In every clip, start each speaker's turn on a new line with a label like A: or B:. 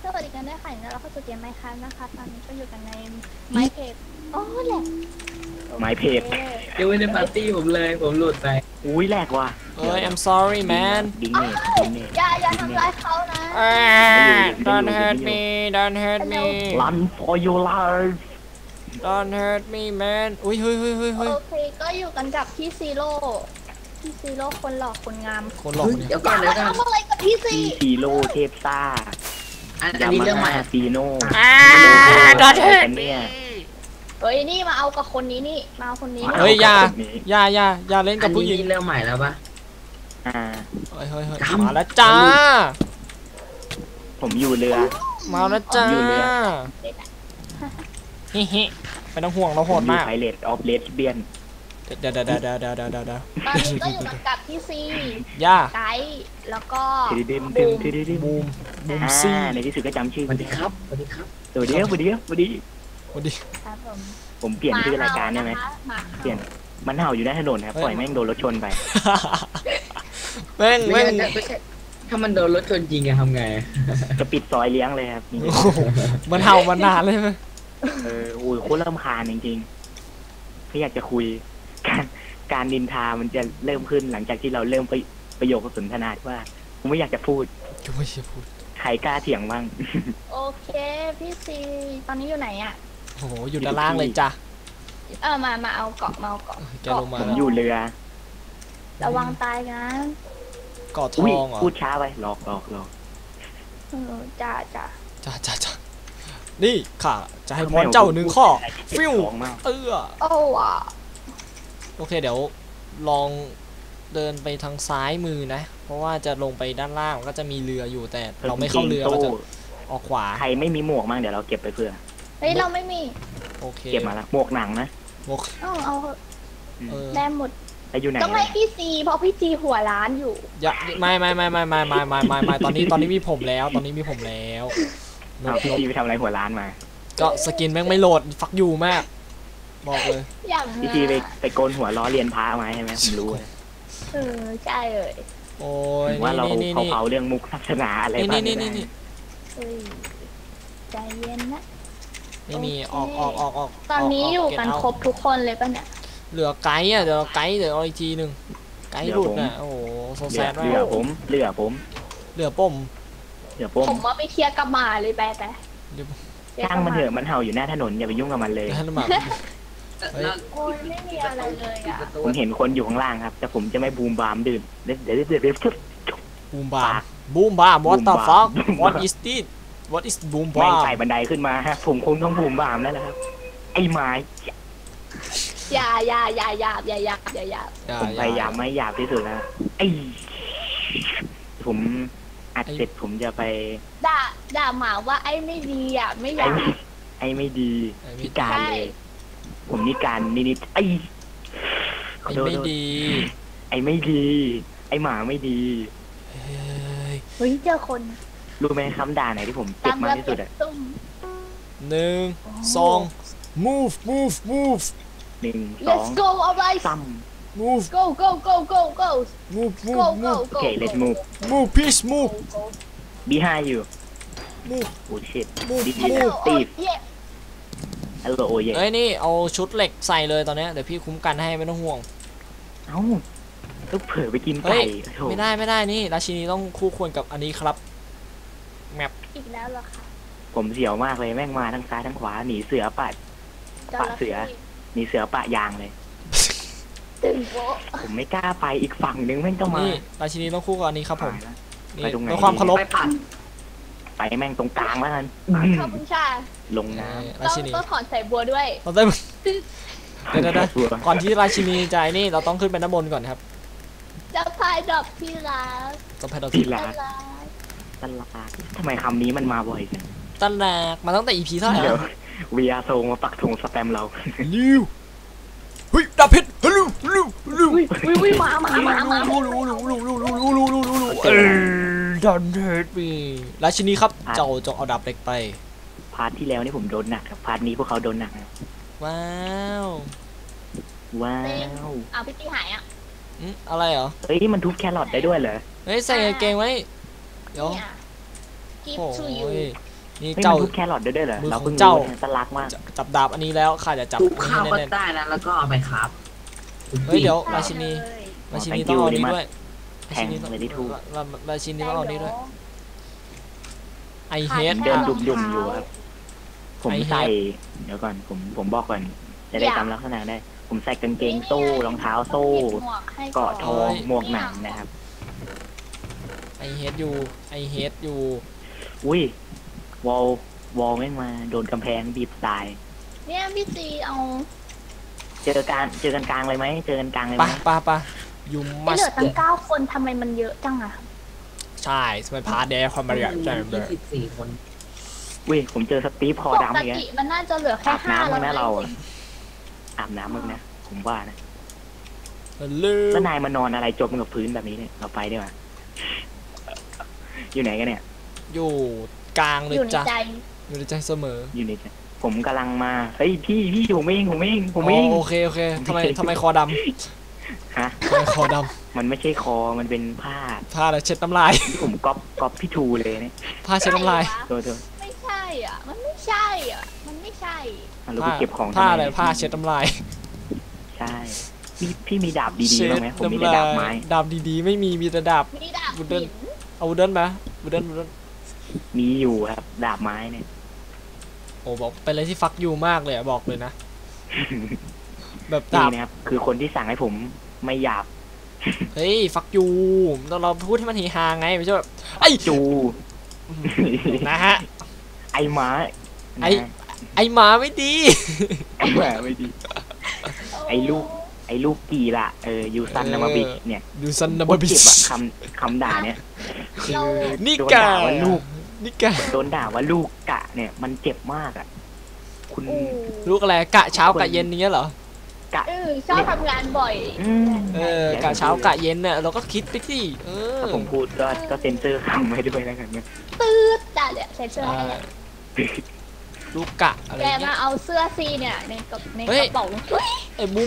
A: สวัสดีกันด้วยค่ะแล้วเราเข้าสู่เกมไมค์ครับนะคะตอนนี้ก็อยู่กันในไมค์เพจโอ้แหละ
B: ไม้เพจ
C: ยังไม่ได้ปาร์ตี้ผมเลยผมหลุดไป
B: อุ้ยแหลกว่ะ
D: I'm sorry man
B: ดิ้งเนตดิ้งเนต
A: อย่าทำร้ายเขานะ
D: Don't hurt me Don't hurt me
B: Run for your life
D: Don't hurt me man อุ้ยเฮ้ย
A: โอเคก็อยู่กันกับพี่ซีโร่คนหล่อคนงาม
D: คนหลอกเนี่ย
C: เดี๋ยวก่อนเดี๋ยวก่อน
A: ทำอะไรกับพี่ซี
B: ซีโร่เทพซ่า
C: อันนี้เรื่องใหม่
B: ซีโน่
D: Don't hurt me
A: เฮ้ยนี่มาเอากับคนนี้นี่มาเอาคนนี้
D: เฮ้ยอย่าเล่นกับผู้หญิง
C: เรื่องใหม่แล้วปะ
D: เฮ้ยมาแล้วจ้า
B: ผมอยู่เรือ
D: มาแล้วจ้าฮิไม่ต้องห่วงเราโหดมาก
B: ไพเรตออฟเลสเบียน
D: เดี๋ยว
A: ตอนนี้ก็อยู่กันกับพี่ซีไกด์แล้วก็
D: บูมซี
B: ในที่สุดก็จำชื่อ
C: สวัสดีครับสวัสดีครับ
B: สวัสดี
A: ครับ
B: ผมเปลี่ยนชื่อรายการได้ไหมเปลี่ยนมันเห่าอยู่หน้าถนนครับปล่อยแม่งโดนรถชนไป
D: แม่ง
C: ไม่ใช่ถ้ามันโดนรถชนจริงอะทำไง
B: จะปิดซอยเลี้ยงเลยครับ
D: มันเห่ามานานเลยไหม
B: โอ้ยโคตรรำคาญจริงๆไม่อยากจะคุยการนินทามันจะเริ่มขึ้นหลังจากที่เราเริ่มประโยคสนทนาว่าผมไม่อยากจะพูดใครกล้าเถียงบ้าง
A: โอเคพี่ซีตอนนี้อยู่ไหนอ่ะ
D: โอ้โหอยู่ด้านล่างเลยจ้ะ
A: มาเอาเกาะ
D: แกลงมา
B: ผมอยู่เรือ
A: ระวังตายนะ
D: เกาะทองเหรอ
B: พูดช้าไปหลอก
A: จ้า
D: นี่ค่ะจะให้พรเจ้าหนึ่งข้อฟิวโอเคเดี๋ยวลองเดินไปทางซ้ายมือนะเพราะว่าจะลงไปด้านล่างก็จะมีเรืออยู่แต่เราไม่เข้าเรือเราจะออกขวา
B: ใครไม่มีหมวกมั่งเดี๋ยวเราเก็บไปเพื่อ
A: เฮ้ยเราไม่มี
D: โอเค
B: เก็บมาแล้วหมวกหนังนะ
D: หมวก
A: เอาแม่หมด
B: อยู่ไหน
A: ต้องให้พี่ซีเพราะพี่ซีหัวร้านอยู่
D: อย่าไม่ตอนนี้มีผมแล้ว
B: พี่ซีไปทำอะไรหัวร้านมา
D: ก็สกินแม่งไม่โหลดฟักยูมากบอกเลย
B: พี่ซีไปโกนหัวล้อเรียนพระมาใช่ไหมผมรู้
A: ใช่เลย
D: โอ้ย
B: ว่าเราเผาเรื่องมุกศาสนาอะไรบ้าง
D: นี่
A: ใจเย็นนะ
D: ไม่มีออก
A: ตอนนี้อยู่กันครบทุกคนเลยป่ะเนี่ย
D: เหลือไกด์เดี๋ยวเอาอีกทีหนึ่งไกด์หลุดน่ะโอ้โหโซแซดมาก
B: เหลือผม
A: ผมว่าไปเคลียร์กับหมาเลยไป
B: ช่างมันเถอะมันเห่าอยู่หน้าถนนอย่าไปยุ่งกับมันเลย
A: โอ้ยไม่มีอะไรเลยอ่ะ
B: ผมเห็นคนอยู่ข้างล่างครับแต่ผมจะไม่บูมบามดื่มเดี๋ยว
D: บูมบาม what the fuck what is this what is boom bam
B: ไม่ใส่บันไดขึ้นมาฮะผมคงต้องบูมบามแล้วนะครับไอ้ไม้
A: อย่า
B: ผมพยายามไม่หยาบที่สุดแล้วไอ้ผมอัดเสร็จผมจะไป
A: ด่าหมาว่าไอ้ไม่ดีอ่ะไม่อยาก
B: ไอ้ไม่ดีพิการเลยผมนิการนิดไอ้
D: ไม่ดี
B: ไอ้ไม่ดีไอ้หมาไม่ดี
A: เฮ้ยเจอคน
B: รู้ไหมคำด่าไหนที่ผมเจ็บมากที่สุดอ่ะ
D: 1 2 move
A: let's go alright
B: ซ้ำ
D: move
A: go
D: move
B: okay let's
D: move peace move
B: behind you
D: move
B: oh shit
A: hello
B: Steve hello oh yeah
D: เอ้ยนี่เอาชุดเหล็กใส่เลยตอนนี้เดี๋ยวพี่คุ้มกันให้ไม่ต้องห่วง
B: เอ้าต้องเผลอไปกินไก่
D: ไม่ได้นี่ราชินีต้องคู่ควรกับอันนี้ครับแมป
A: อีกแล้วเหรอคะ
B: ผมเสียวมากเลยแม่งมาทั้งซ้ายทั้งขวาหนีเสือปะเสือหนีเสือปะยางเลยผมไม่กล้าไปอีกฝั่งนึงแม่งต้องมา
D: ราชินีต้องคู่กับอันนี้ครับผม
B: นี่
D: ด้วยความเคารพ
B: ไปแม่งตรงกลางแล้วกัน
A: ขอบคุณชา
B: ลงน้ำ
A: ต้องถอนใส่บัวด้วย
D: เดี๋ยวก่อนที่ราชินีใจนี่เราต้องขึ้นไปด้านบนก่อนครับ
A: จะพายดอกพี่รัก
D: จะพายดอกพี่รัก
B: ตลาดทำไมคำนี้มันมาบ่อยจัง
D: ตลาดมาตั้งแต่ EP เท่าไหร่
B: แล้ววีอาร์โซมาปักธงสแปมเรา
D: ลิวเฮ้ยดาบเพชรลิว
A: มา
D: ดันเฮดมีราชินีครับเจ้าจงเอาดาบเล็กไป
B: พาร์ทที่แล้วนี่ผมโดนหนักครับพาร์ทนี้พวกเขาโดนหนัก
D: ว้าว
A: เอาพี่ตีหายอ่ะ
D: อะไรเหรอ
B: เฮ้ยมันทุบแครอทได้ด้วยเหรอ
D: เฮ้ยใส่กางเกงไว้เดี๋ยว
A: โอ้ย
D: นี่
B: ไม่
D: เจ้า
B: มันทุบแครอทด้วยเหรอ
D: มือ
B: เรา
D: ของ
B: เพิ่ง
D: เจ้า
B: รู้นะตลักมาก
D: จับดาบอันนี้แล้วข้าจะจับ
C: ทุบ
D: อัน
C: ข้าว
D: นี้
C: ก็
D: แน่น
C: ได้นะแล้วก็เอาไปครับ
D: ๆเฮ้ยเดี๋ยวราชินี
A: ได้เลย
D: ราชินีต้องเอาอันนี้ด้วย
B: แทงเลยที่ทูบ
D: ราชินีต้องเอาอันนี้ด้วยไอเฮด
B: เดิน
A: แค่รองเท้า
B: ดุ่มๆอยู่ครับ ผม
D: ไอเฮด
B: ใส่เดี๋ยวก่อนผมบอกก่อน จะได้จำลักษณะได้ ผมใส่กางเกงโซ่รองเท้าโซ่
A: หยิบหมวกให้
B: เกาะทองหมวกหนังนะครับ
D: ไอเฮดอยู่ไอเฮดอยู่
B: อุ้ยวอลแม่งมาโดนกำแพงบีบตาย
A: เนี่ยพี่ซีเอา
B: เจอกันกลางเลยไหมเจอกันกลางเลยไห
D: ปะ
B: ม
D: ปะปะยู
A: ไม่
D: มัส
A: เหลือตั้ง9 คนทำไมมันเยอะจังอะ
D: ใช่สมัยพาร์ทแดงความบริยาใจเลย
C: 24 คน
B: อุ้ยผมเจอสตีฟคอ
A: ป
B: ดำ
A: ก
B: เนี่ย
A: ติมันน่าจะเหลือแค่
B: อาบ
A: 5
B: น้ำ
A: แล้ว
B: มั้งนะ
A: นะ
B: เราอะ อาบน้ำมึงนะผมว่านะ
D: ลืม
B: แล้วนายมานอนอะไรจมกับพื้นแบบนี้เนี่ยเราไปดีกว่าอยู่ไหนกันเนี่ย
D: อยู่กลางเลย
A: อยู่ใน
D: จ้ะ
A: ใจ
D: อยู่ในใจเสมอ
B: อยู่ในใจผมกำลังมาเฮ้ยพี่ผมเอง
D: อ๋อโอเคโอเคทำไมคอด
B: ฮะ
D: ำทำไมคอด
B: มันไม่ใช่คอมันเป็นผ้า
D: ำผ้าอะไรเช็ดน้ำลาย
B: ที่ผมก๊อปพี่ทูเลยเนี่ย
D: ผ้าเช็ดน้ำลาย
B: โทษ
A: ไม่ใช่อ่ะ มันไม่ใช่อ่ะ มันไม่ใช่
B: เราไปเก็บของ
D: ผ้า
B: ทำ
D: อะไร
B: ม
D: ผ้าเช็ดน้ำลาย
B: ใช่พี่มีดาบดีๆบ้างไหมผมมี
D: เช็
B: แต่ดาบไม้
D: ดาบดีๆไม่มีแต่ดาบ
A: มีดาบ
D: บุดเดิ้
A: หิ
D: ล
A: น
D: เอาวูดเดิลมาวูดเดิล
B: มีอยู่ครับ ดาบไม้เนี่ย
D: โอ้บอกเป็นอะไรที่ฟักยูมากเลยอะบอกเลยนะ แบบดา
B: นี่
D: บ
B: นะครับคือคนที่สั่งให้ผมไม่หยาบ
D: เฮ้ยฟักยูเราพูดให้มันเฮฮาไงไม่ใช่แบบไอ้
B: จู
D: นะฮะ
B: ไอหมา
D: ไอ้ ไอหมาไม่ดี
B: ไอหมาไม่ดี ไอ้ลูกกี่ละยูซันนามาบิเนี่ย
D: ดูซันนา
B: โค
D: บา
B: ตร
D: บิ
B: เจ็บ
D: ส
B: อะคำด่าเนี่ย
A: เรา
D: นี่
B: โดน
D: กะ
B: ด่าว่าลูก
D: นี่กะ
B: โดนด่าว่าลูกกะเนี่ย มันเจ็บมากอ่ะ คุณ
A: อู้
D: ลูกอะไรกะเช้ากะเย็นนี้ยเหรอ
B: กะ
A: ชอบทำงานบ่อย
B: อืม
D: กะเช้ากะเย็นเนี่ยเราก็คิดไปที่
B: ถ้าผมพูดก็เซ็นเซอร์คำไว้ด้วยแล้วกันเนี่ย
A: ตืดจ้ะเนี่ยใส่เสื้อให้เนี่ย
D: ลูกกะอะไร
A: แก
D: เงี้
A: มาย เอาเสื้อซีเนี่ยในกระ
D: เฮ้ย
A: เป๋าเฮ้ย
D: ไอ้บู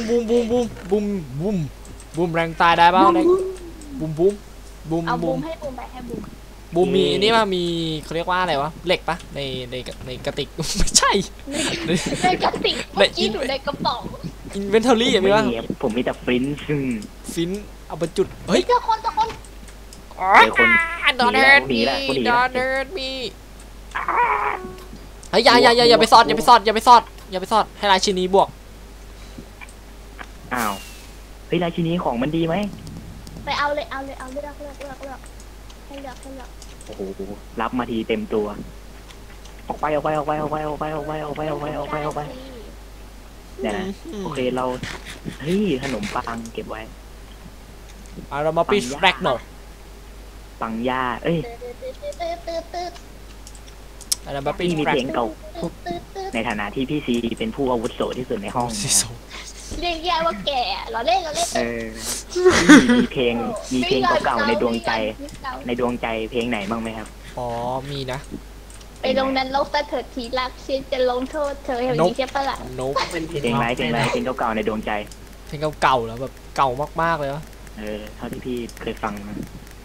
D: มแรงตายได้ป่าวแรงบูม
A: เอาบูมให้บูมไปให้บูม
D: บูมมีนี่ป่ะมีเขาเรียกว่าอะไรวะเหล็กปะในกระติก ไม่ใช่
A: ในกระติกเมื่อกี้อยู่ในกระเป๋า
D: อินเวนทอรี่มีป่ะ
B: ผมมีแต่ฟรินซ์ซึ่ง
D: ฟินเอาไปจุดเฮ้ย
A: เจอคน
B: เจอคน
D: ดอนเฮิร์ต
B: หนี
D: มี
B: ละหนี
D: ด
B: ละ
D: อนเฮิร์ตมีเฮ้ยอย่าไปซอดให้ราชินีบวก
B: อ้าวเฮ้ยราชินีของมันดีไหม
A: ไปเอาเลยเลือกให้เลือก
B: โอ้โหรับมาทีเต็มตัว ออกไปเดี๋ยวนะโอเคเราเฮ้ยขนมปังเก็บไว้
D: เรามาปิดแรกหน่อย
B: ปังย่าเอ้ย
D: เรามาปิด
B: พี่มี
D: แรก
B: เพลงเก่าในฐานะที่พี่ซีเป็นผู้อาวุโสที่สุดในห้อง
D: สี
B: นะ
D: ส้ม
A: เรียกยายว่าแก่เราเล่น
B: มีเพลงเก่าๆในดวงใจเพลงไหนบ้างไหมครับ
D: อ๋อมีนะ
A: ไปลงนั้นลกซะเถิดทีรักฉันจะลงโทษเธออย่างนี้ใช่ปะล่ะ
D: โน
C: เป็นเพลง
B: เพลงไรเพลงเก่าๆในดวงใจ
D: เพลงเก่าๆแล้วแบบเก่ามากๆเลยวะ
B: เท่าที่พี่เคยฟังมา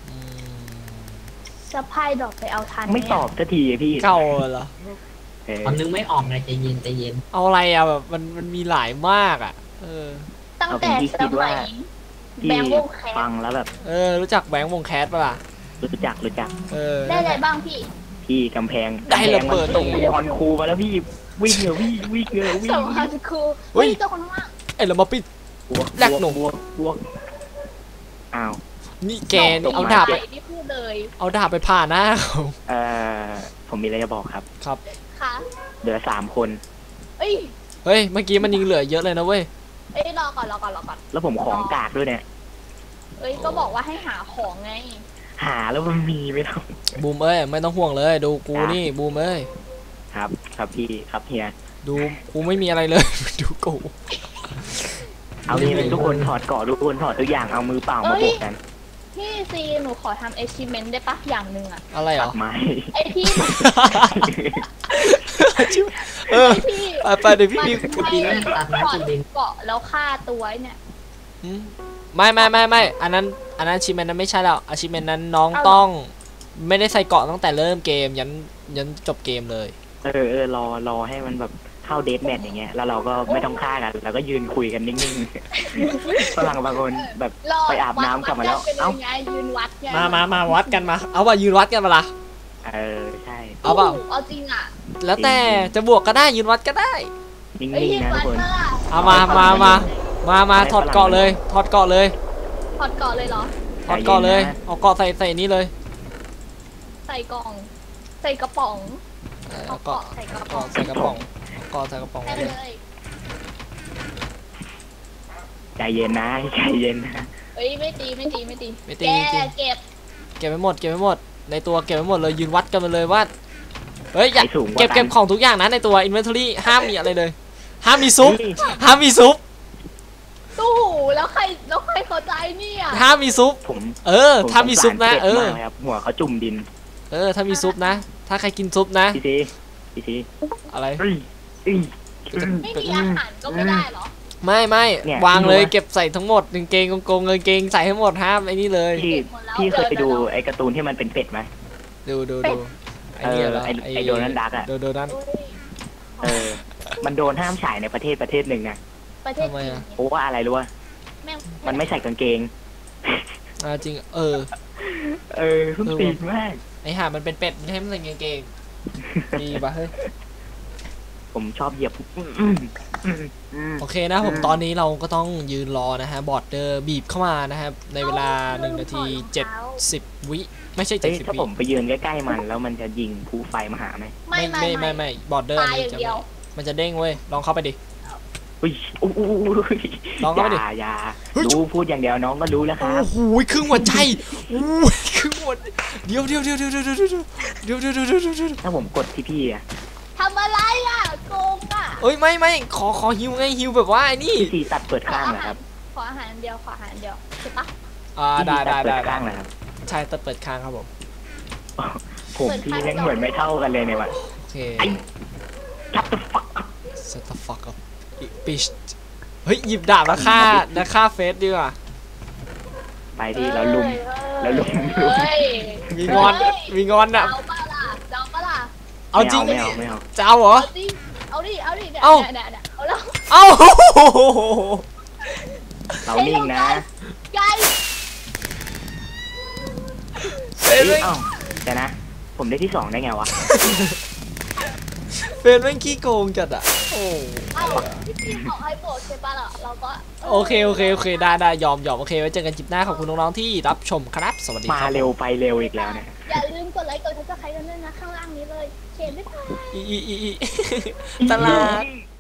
A: สะพายดอกไปเอาทัน
B: ไม่ตอบสักทีพี่
D: เก่าเหรอ
C: ตอนนึงไม่ออกไงใจเย็น
D: เอาอะไรอ่ะแบบมันมีหลายมากอ่ะ
A: ตั้งแต่สมัย
B: พี่
A: แบงค์วงแค
B: ฟังแล้วแบบ
D: รู้จักแบงค์วงแคสปะล่ะ
B: รู้จัก
A: ได้อะไรบ้างพี่
B: พี่กำแพง
D: ได้ระเบิด
B: ส่งวอนครูมาแล้วพี่วิ่งเลยวิ่ง
A: ส่งฮาสคูล
D: เฮ้ย
A: เจ้าคนข้างล่าง
D: เอ้ยเรามาปิด แลกหนุ่ม
B: บวกอ้าว
D: นี่แกนี่เอาดาบไป
A: นี่พูดเลย
D: เอาดาบไปผ่าหน้าเขา
B: ผมมีอะไรจะบอกครับ
D: ครับ
A: ค่ะ
B: เหลือ3 คน
A: เอ้ย
D: เฮ้ยเมื่อกี้มันยิงเหลือเยอะเลยนะเว้ย
A: รอก่อน
B: แล้วผมของกากด้วยเนี่ย
A: ก็บอกว่าให้หาของไง
B: หาแล้วมันมีไหมครับ
D: บูมเอ้ยไม่ต้องห่วงเลยดูกูนี่บูมเอ้ย
B: ครับพี่ครับเฮีย
D: ดูกูไม่มีอะไรเลย ดูกู
B: เอานี่ทุกคนถอดเกาะทุกคนถอดทุกอย่างเอามือเปล่ามาบวกกัน
A: พี่ซีหนูขอทำ achievement ได้ปะอย่างหนึ่งอะ
D: อะไรเหร
B: ตั
D: อ
B: ดไม้
A: ไอที่
D: เออ
A: ที่
D: ไปเดี๋ยวพี่
A: มันให้ถอดเกาะแล้วฆ่าตัวเนี่ย
D: ไม่อันนั้นอาชิเมนนั้นไม่ใช่แล้วอาชิเมนนั้นน้องต้องไม่ได้ใส่เกราะตั้งแต่เริ่มเกมยันจบเกมเลย
B: รอให้มันแบบเข้าเดทแมทอย่างเงี้ยแล้วเราก็ไม่ต้องฆ่ากันเราก็ยืนคุยกันนิ่งๆ ฝรั่งบางคนแบบ
A: รอ
B: ไปอาบน้ำกลับมาแล้ว
A: เป็น
B: เอ้า
A: ยังไงยืนวัดไง
D: มาวัดกันมาเอาว่ายืนวัดกันมาละ
B: ใช่
D: เอาเปล่า
A: เอาจริงอ่ะ
D: แล้วแต่จะบวกก็ได้ยืนวัดก็ได้
B: นิ่
A: เอ้ย
B: ง
A: ยืน
B: ๆนะทุ
A: วั
B: ก
A: ด
B: คน
A: มาล่ะ
D: เอามาถอดเกาะเลยถอดเกาะเลย
A: ถอดเกาะเลยเหรอ
D: ถอดเกาะเลยเอาเกาะใส่นี้เลย
A: ใส่กล่อง ใส่กระป๋อง
D: เอาเกาะ
A: ใส่กระป๋อง
D: ใส่กระป๋องเกาะใส่กระป๋อง
A: ได้
D: เลย
A: เลย
B: ใจเย็นนะใจเย็นนะ
A: เอ้ยไม่ตี
D: ไม่ตี
A: แก
D: จริง
A: เก็บ
D: เก็บไปหมดในตัวเก็บไปหมดเลยยืนวัดกันมาเลยว่าเฮ้ยอย่า
B: ใครสูงกว่า
D: เก็บ
B: กัน
D: ของทุกอย่างนะในตัว inventory ห้ามมีอะไรเลยห้ามมีซุปห้ามมีซุป
A: ตู้แล้วใครเข้าใจเนี่ย
D: ห้ามมีซุป
B: ผม
D: ถ้ามีซุปนะ
B: สงสารเป็ดมากเลยครับหัวเขาจุ่มดิน
D: ถ้ามีซุปนะ ถ้าใครกินซุปนะ
B: พี่ที
D: อะไร
B: เอ้ยเอ้ย
A: ไม่มีอาหารก็ไม่ได้เหรอ
D: ไม่
B: เนี่ยว
D: างเลย
B: พี่รู้ไหม
D: เก็บใส่ทั้งหมดกางเกงกงกางเกงใส่ให้หมดห้ามไอ้นี่เลย
B: พี่เคยไปดูไอ้การ์ตูนที่มันเป็นเป็ดไหม
D: ดูไอ้นี่เหรอ
B: ไอ้โดนัลด์ดักอะ
D: โดนัลด์
A: อุ้ย
B: มันโดนห้ามฉายในประเทศหนึ่งนะ
A: ประเทศ
D: ทำไม
A: จีน
D: อะ
B: เพราะว่าอะไรรู้ว่า
A: แม่ง
B: มันไม่ใส่กางเกง
D: จริง
B: เพิ่งตีนมาก
D: ไอ้ห่ามันเป็นเป็ดไม่ให้มันใส่กางเกงดีปะเฮ้ย
B: ผมชอบเหยียบ
D: โอเคนะผมตอนนี้เราก็ต้องยืนรอนะฮะบอร์ดเดอร์บีบเข้ามานะครับในเวลา1 นาที 70 วิไม่ใช่
B: เอ้ย
D: 70
B: ถ้า
D: วิ
B: ผมไปยืนใกล้ๆมันแล้วมันจะยิงภูไฟมาหาไหม
D: ไม่บอร์ดเดอร์
A: ตาย
D: นี้
A: อย่าง
D: จะ
A: เดียว
D: มันจะเด้งเว้ยลองเข้าไปดิ
B: อุ้ยอู้
D: ลองเข้าไปดิ
B: อย่า
D: เฮ้ย
B: รู้พูดอย่างเดียวน้องก็รู้แล้วครับ
D: โอ้โหครึ่งหัวใจโอ้ยครึ่งหัวเดี๋ยว
B: ถ้าผมกดที่พี่อะ
A: ทำอะไรอ่ะโกงอ่ะ
D: เอ้ยไม่ขอฮิวไงฮิวแบบว่าไอ้นี่
B: พี่ทีตัดเปิดข้างเหรอครับ
A: ขออาหารเดียวใช่ปะ
B: พี่
D: ได้
B: ทีตัดเปิดข้างเหรอครับ
D: ใช่ตัดเปิดค้างครับผม
B: ผมพี่แม่งเหมือนไม่เท่ากันเลยเนี่ยว่ะ
D: โอเค
B: ชัดตัวฟัก
D: shut the fuck up bitch เฮ้ยหยิบดาบมาฆ่าเฟสดีกว่า
B: ไปที่เราลุม
A: เฮ้ย
D: มีงอนอะ
A: เอาปะล่ะ
D: เอาจริง
B: ไม่เอา
D: จะเอาเหรอ
A: เอาดิเอาดิเนี่ย
D: เอ้า
A: เนี่ยเอาแล้ว
D: เอ้า
B: เรานิ่งนะ
A: ไก่
D: เฟส
B: เอ้ย
D: แม่ง
B: เอ้าแต่นะ ผมได้ที่2ได้ไงวะ
D: เฟสแม่งขี้โกงจัดอะโอ้
A: เอ้าพี่บอกให้โปรดใช่ปะล่ะเราก็
D: โอเคได้ยอมโอเคไว้เจอกันจิบหน้าขอบคุณน้องๆที่รับชมครับสวัสดี
B: มา
D: ครับ
B: เร็วไปเร็วอีกแล้วเนี่ย
A: อย่าลืมกดไลค์กดซับสไครต์กันด้วยนะข้างล่างนี้เลยเขียนด้วยค่ะ
D: อีตลาด